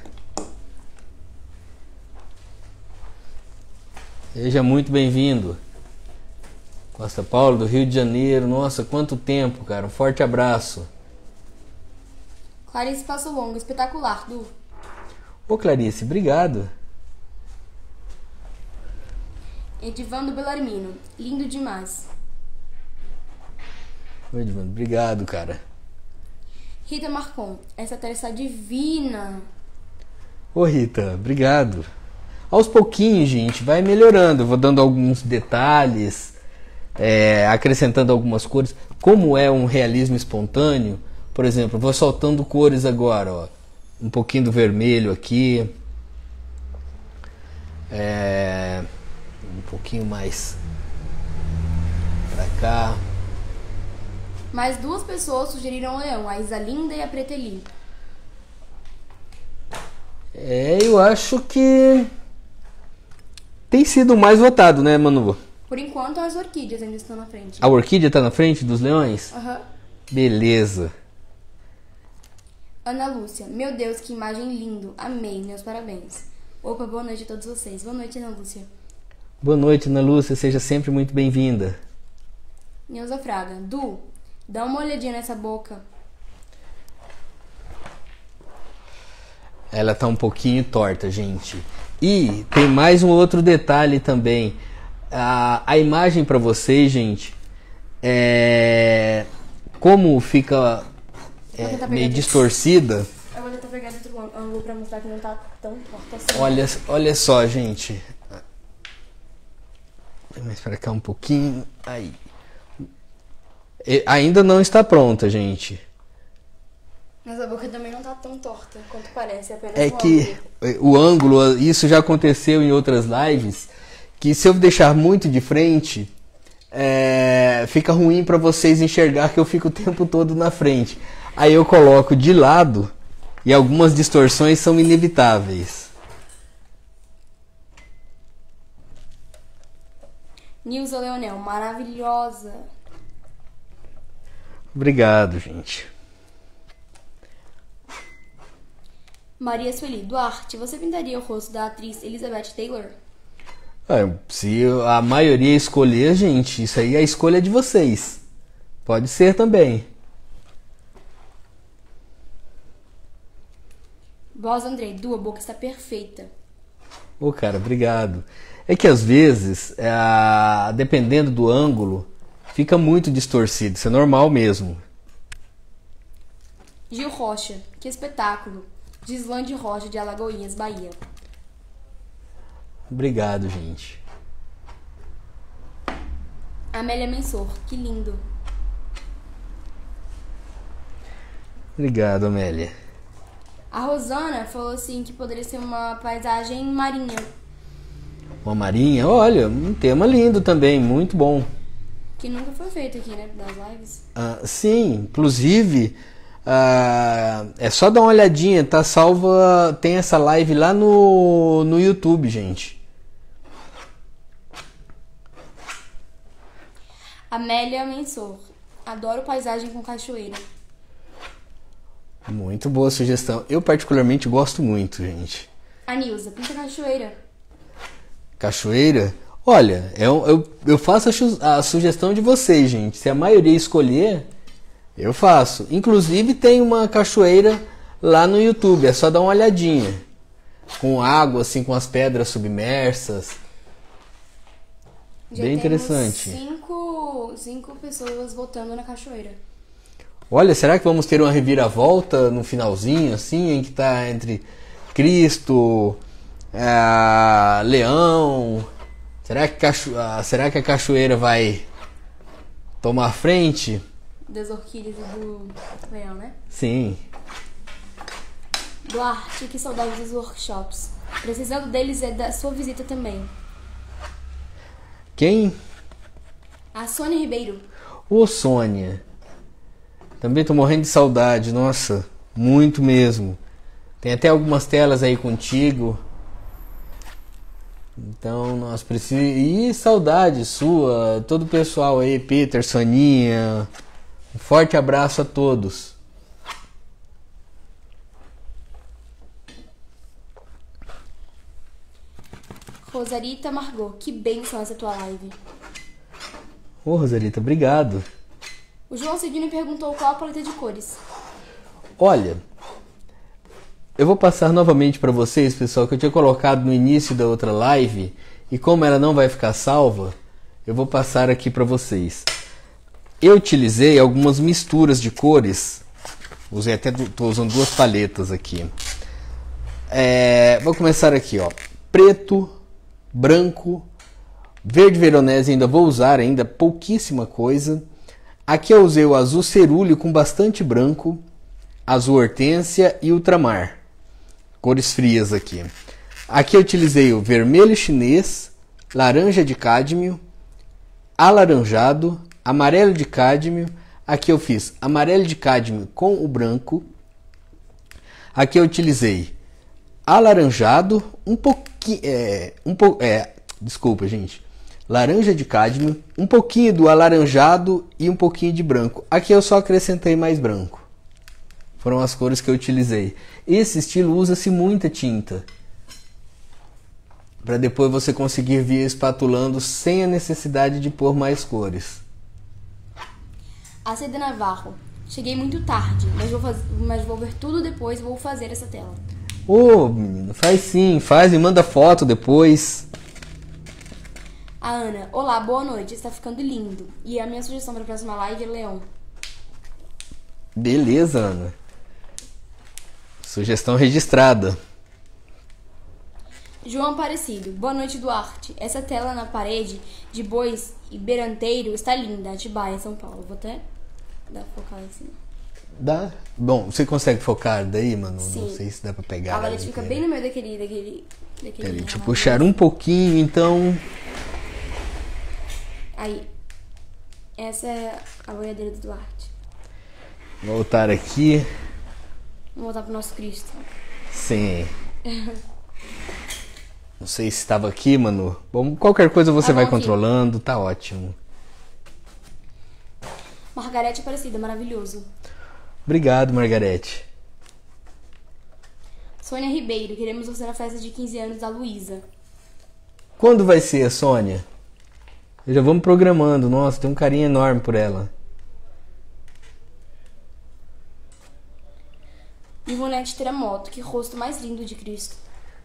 Seja muito bem-vindo. Costa Paula, do Rio de Janeiro. Nossa, quanto tempo, cara. Um forte abraço. Clarice Passo Longo. Espetacular, Du. Ô, Clarice, obrigado. Edivando Belarmino. Lindo demais. Oi, Edivando, obrigado, cara. Rita Marcon. Essa tela está divina. Ô, Rita, obrigado. Aos pouquinhos, gente, vai melhorando. Eu vou dando alguns detalhes, acrescentando algumas cores. Como é um realismo espontâneo, por exemplo, vou soltando cores agora, ó. Um pouquinho do vermelho aqui. Um pouquinho mais pra cá. Mais 2 pessoas sugeriram o leão, a Isalinda e a Preteli. Eu acho que tem sido o mais votado, né, Manu? Por enquanto, as orquídeas ainda estão na frente. A orquídea tá na frente dos leões? Aham. Beleza. Ana Lúcia. Meu Deus, que imagem lindo. Amei, meus parabéns. Opa, boa noite a todos vocês. Boa noite, Ana Lúcia. Boa noite, Ana Lúcia. Seja sempre muito bem-vinda. Neuza Fraga. Du, dá uma olhadinha nessa boca. Ela tá um pouquinho torta, gente. E tem mais um outro detalhe também. A imagem para vocês, gente, como fica meio distorcida. Eu vou tentar pegar outro ângulo pra mostrar que não tá tão torta assim. Olha só, gente. Vou mais pra cá um pouquinho. Aí. Ainda não está pronta, gente. Mas a boca também não tá tão torta quanto parece, apenas É que o ângulo, isso já aconteceu em outras lives, que se eu deixar muito de frente, fica ruim para vocês enxergar que eu fico o tempo todo na frente. Aí eu coloco de lado e algumas distorções são inevitáveis. Nilza Leonel, maravilhosa. Obrigado, gente. Maria Sueli, Duarte, você pintaria o rosto da atriz Elizabeth Taylor? Se a maioria escolher, gente, isso aí é a escolha de vocês. Pode ser também. Boss Andrei, Du, a boca está perfeita. Ô, cara, obrigado. É que às vezes, dependendo do ângulo, fica muito distorcido. Isso é normal mesmo. Gil Rocha, que espetáculo. Gislande Rocha, de Alagoinhas, Bahia. Obrigado, gente. Amélia Mensor, que lindo. Obrigado, Amélia. A Rosana falou assim que poderia ser uma paisagem marinha. Uma marinha? Olha, um tema lindo também, muito bom. Que nunca foi feito aqui, né, das lives. Sim, inclusive, é só dar uma olhadinha, tá salva, tem essa live lá no YouTube, gente. Amélia Mensor, adoro paisagem com cachoeira. Muito boa sugestão. Eu particularmente gosto muito, gente. A Nilza, pinta cachoeira. Cachoeira? Olha, eu faço a sugestão de vocês, gente. Se a maioria escolher, eu faço. Inclusive tem uma cachoeira lá no YouTube, é só dar uma olhadinha. Com água, assim, com as pedras submersas. Já bem interessante. Cinco pessoas votando na cachoeira. Olha, será que vamos ter uma reviravolta no finalzinho, assim, em que tá entre Cristo, Leão? Será que a cachoeira vai tomar frente? Das orquídeas e do leão, né? Sim. Duarte, que saudade dos workshops. Precisando deles é da sua visita também. Quem? A Sônia Ribeiro. Ô, Sônia. Também tô morrendo de saudade, nossa, muito mesmo. Tem até algumas telas aí contigo. Então nós precisamos. E saudade sua, todo o pessoal aí, Peter, Soninha. Um forte abraço a todos. Rosarita Margot, que bênção essa tua live. Ô, Rosarita, obrigado. O João Cidino perguntou qual a paleta de cores. Olha, eu vou passar novamente para vocês, pessoal, que eu tinha colocado no início da outra live, e como ela não vai ficar salva, eu vou passar aqui para vocês. Eu utilizei algumas misturas de cores, estou usando duas paletas aqui. Vou começar aqui, ó, preto, branco, verde veronese, ainda vou usar ainda pouquíssima coisa. Aqui eu usei o azul cerúleo com bastante branco, azul hortênsia e ultramar, cores frias aqui. Aqui eu utilizei o vermelho chinês, laranja de cádmio, alaranjado, amarelo de cádmio. Aqui eu fiz amarelo de cádmio com o branco. Aqui eu utilizei alaranjado, desculpa, gente. Laranja de cádmio, um pouquinho do alaranjado e um pouquinho de branco. Aqui eu só acrescentei mais branco. Foram as cores que eu utilizei. Esse estilo usa-se muita tinta, para depois você conseguir vir espatulando sem a necessidade de pôr mais cores. A Cida Navarro. Cheguei muito tarde, mas vou ver tudo depois e vou fazer essa tela. Ô, menino, faz sim, faz e manda foto depois. A Ana. Olá, boa noite, está ficando lindo. E a minha sugestão para a próxima live é Leão. Beleza, Ana. Sugestão registrada. João Aparecido. Boa noite, Duarte. Essa tela na parede de bois e beranteiro está linda. Atibaia, São Paulo. Vou até focar em cima. Dá? Bom, você consegue focar daí, mano? Sim. Não sei se dá pra pegar. A parede fica bem no meio daquele Peraí, deixa eu puxar um pouquinho, então. Aí. Essa é a boiadeira do Duarte. Voltar aqui. Vamos voltar pro nosso Cristo. Sim. Não sei se estava aqui, mano. Bom, qualquer coisa você vai controlando, tá ótimo. Margarete Aparecida, maravilhoso. Obrigado, Margarete. Sônia Ribeiro, queremos você na festa de 15 anos da Luísa. Quando vai ser, Sônia? Já vamos programando. Nossa, tem um carinho enorme por ela. Ivonete Teramoto, que rosto mais lindo de Cristo.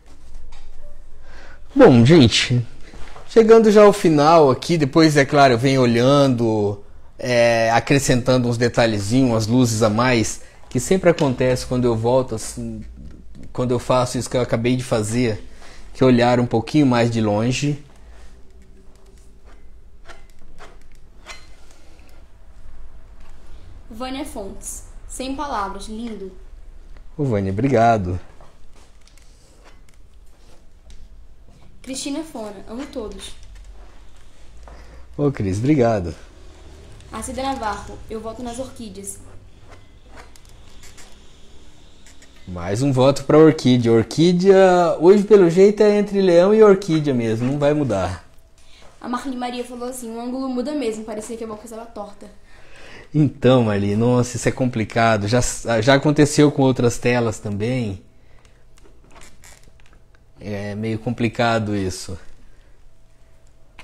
Bom, gente, chegando já ao final aqui, depois, é claro, eu venho olhando, acrescentando uns detalhezinhos, umas luzes a mais, que sempre acontece quando eu volto, assim, quando eu faço isso que eu acabei de fazer, que é olhar um pouquinho mais de longe. Vânia Fontes, sem palavras, lindo. Ô, Vânia, obrigado. Cristina Fona, amo todos. Ô, Cris, obrigado. A Cida Navarro, eu voto nas orquídeas. Mais um voto para orquídea. Orquídea, hoje pelo jeito é entre leão e orquídea mesmo, não vai mudar. A Marli Maria falou assim, o ângulo muda mesmo, parecia que a boca estava torta. Então, Marli, nossa, isso é complicado. Já aconteceu com outras telas também. É meio complicado isso.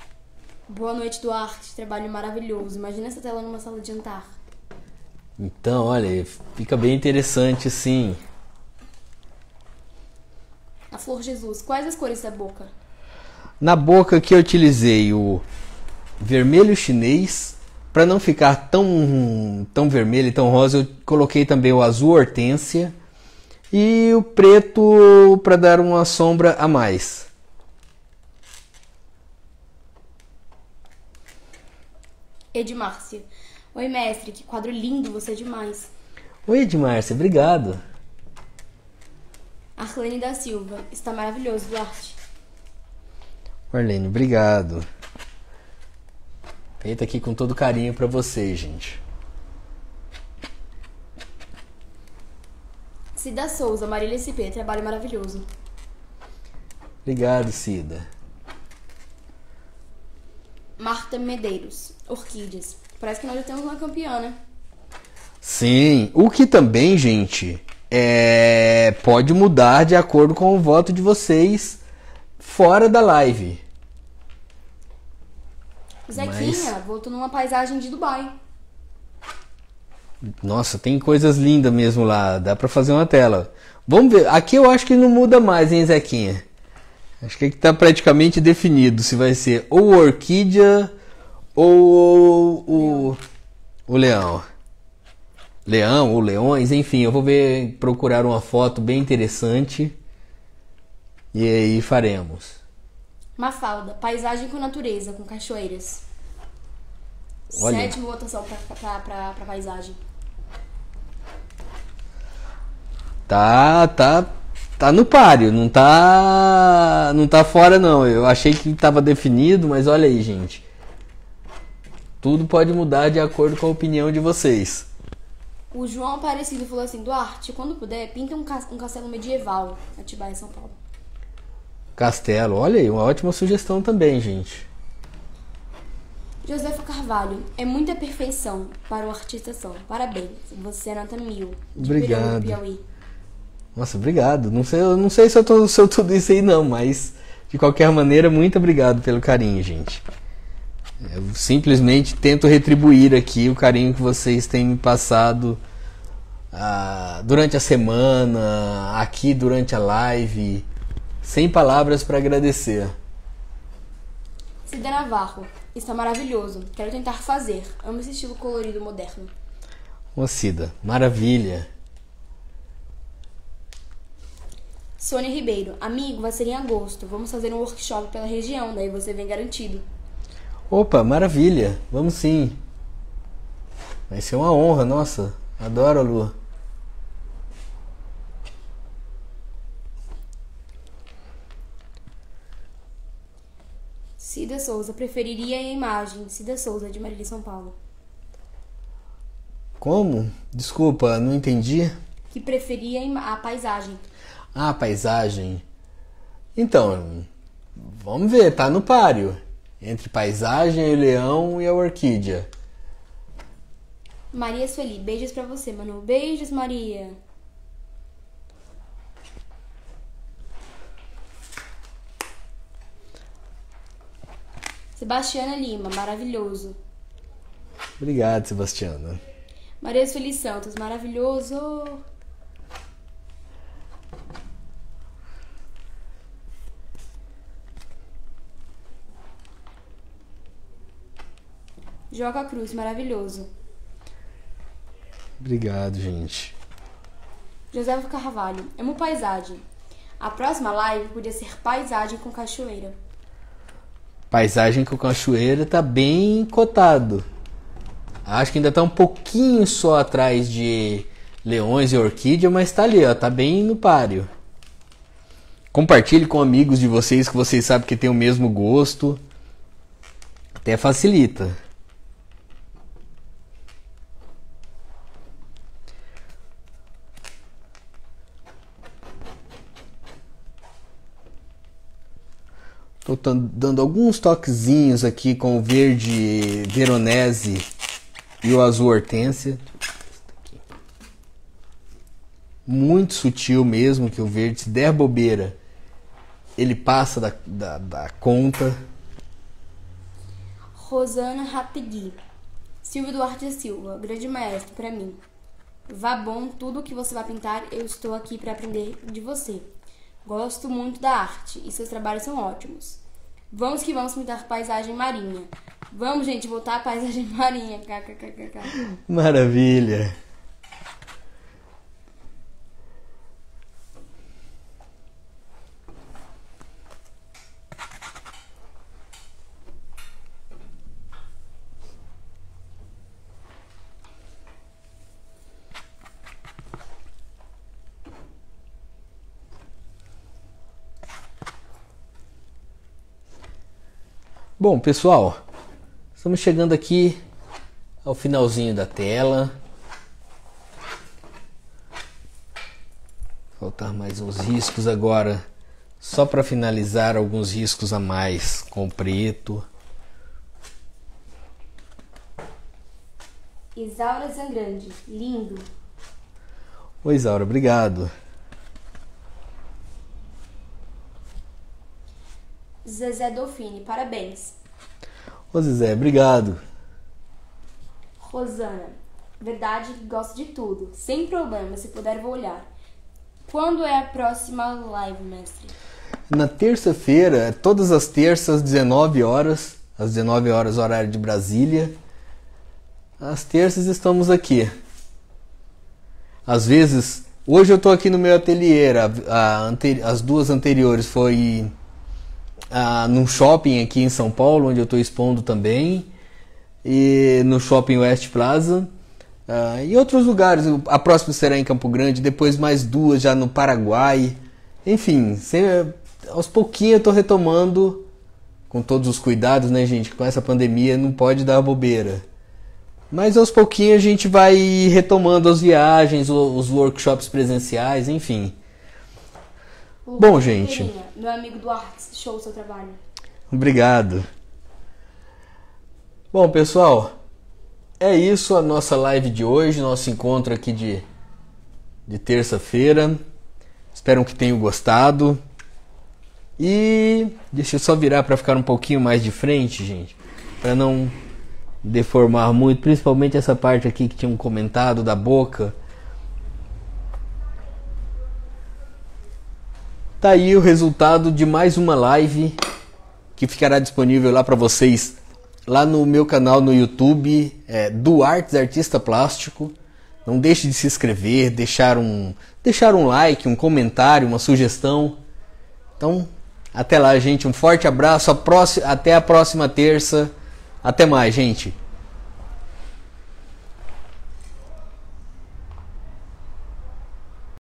Boa noite, Duarte. Trabalho maravilhoso. Imagina essa tela numa sala de jantar. Então, olha, fica bem interessante, sim. A Flor Jesus, quais as cores da boca? Na boca aqui eu utilizei o vermelho chinês. Para não ficar tão vermelho e tão rosa, eu coloquei também o azul hortênsia e o preto para dar uma sombra a mais. Edmárcia. Oi, mestre, que quadro lindo, você é demais. Oi, Edmárcia, obrigado. Arlene da Silva. Está maravilhoso, Duarte. Marlene, obrigado. Feito aqui com todo carinho para vocês, gente. Cida Souza, Marília SP, trabalho maravilhoso. Obrigado, Cida. Marta Medeiros, Orquídeas. Parece que nós já temos uma campeã, né? Sim, o que também, gente, pode mudar de acordo com o voto de vocês fora da live. Zequinha, voltou numa paisagem de Dubai. Nossa, tem coisas lindas mesmo lá. Dá pra fazer uma tela. Vamos ver. Aqui eu acho que não muda mais, hein, Zequinha? Acho que aqui tá praticamente definido se vai ser ou orquídea ou o leão. Leão ou leões, enfim. Eu vou procurar uma foto bem interessante. E aí faremos. Mafalda, paisagem com natureza, com cachoeiras. Olha. 7ª votação pra paisagem. Tá no páreo, não tá fora não. Eu achei que tava definido, mas olha aí, gente. Tudo pode mudar de acordo com a opinião de vocês. O João Aparecido falou assim: Duarte, quando puder, pinta um castelo medieval, Atibaia, São Paulo. Castelo, olha aí, uma ótima sugestão também, gente. Josefa Carvalho, é muita perfeição para o artista só. Parabéns, você é nota 1000. Obrigado. Piauí. Nossa, obrigado. Eu não sei se eu sou tudo isso aí não, mas de qualquer maneira, muito obrigado pelo carinho, gente. Eu simplesmente tento retribuir aqui o carinho que vocês têm me passado durante a semana, aqui durante a live. Sem palavras para agradecer. Cida Navarro, está maravilhoso. Quero tentar fazer. Amo esse estilo colorido moderno. Ô Cida, maravilha. Sônia Ribeiro, amigo, vai ser em agosto. Vamos fazer um workshop pela região, daí você vem garantido. Opa, maravilha. Vamos sim. Vai ser uma honra, nossa. Adoro a lua. Cida Souza, preferiria a imagem. Cida Souza, de Marília, São Paulo. Como? Desculpa, não entendi. Que preferia a paisagem. Ah, paisagem. Então, vamos ver, tá no páreo. Entre paisagem, o leão e a orquídea. Maria Sueli, beijos pra você, Manu. Beijos, Maria. Sebastiana Lima, maravilhoso. Obrigado, Sebastiana. Maria Sueli Santos, maravilhoso. Joca Cruz, maravilhoso. Obrigado, gente. Josefa Carvalho, amo paisagem. A próxima live podia ser paisagem com cachoeira. Paisagem com cachoeira tá bem cotado. Acho que ainda tá um pouquinho só atrás de leões e orquídea, mas tá ali, ó, tá bem no páreo. Compartilhe com amigos de vocês que vocês sabem que tem o mesmo gosto. Até facilita. Estou dando alguns toquezinhos aqui com o verde veronese e o azul hortênsia. Muito sutil mesmo, que o verde, se der bobeira, ele passa da conta. Rosana Rategui. Silvio Duarte Silva, grande maestro para mim. Vá bom, tudo que você vai pintar, eu estou aqui para aprender de você. Gosto muito da arte e seus trabalhos são ótimos. Vamos que vamos pintar paisagem marinha. Vamos, gente, voltar à paisagem marinha. KKKK. Maravilha. Bom, pessoal, estamos chegando aqui ao finalzinho da tela. Faltar mais uns riscos agora, só para finalizar, alguns riscos a mais com preto. Isaura Zangrande, lindo. Oi, Isaura, obrigado. Zezé Dolfini, parabéns. Ô Zezé, obrigado. Rosana, verdade, gosto de tudo. Sem problema, se puder vou olhar. Quando é a próxima live, mestre? Na terça-feira, todas as terças, 19 horas, às 19 horas, horário de Brasília. Às terças estamos aqui. Às vezes, hoje eu estou aqui no meu ateliê, as duas anteriores foi num shopping aqui em São Paulo, onde eu estou expondo também, e no Shopping West Plaza, e outros lugares. A próxima será em Campo Grande, depois mais duas já no Paraguai. Enfim, aos pouquinhos eu estou retomando, com todos os cuidados, né, gente? Com essa pandemia não pode dar bobeira. Mas aos pouquinhos a gente vai retomando as viagens, os workshops presenciais, enfim. Bom, gente. Meu amigo Duarte, show o seu trabalho. Obrigado. Bom, pessoal, é isso a nossa live de hoje, nosso encontro aqui de terça-feira. Espero que tenham gostado. E deixa eu só virar para ficar um pouquinho mais de frente, gente, para não deformar muito, principalmente essa parte aqui que tinham comentado da boca. Tá aí o resultado de mais uma live que ficará disponível lá para vocês, lá no meu canal no YouTube, Duarte Artista Plástico. Não deixe de se inscrever, deixar um like, um comentário, uma sugestão. Então, até lá, gente. Um forte abraço. Até a próxima terça. Até mais, gente.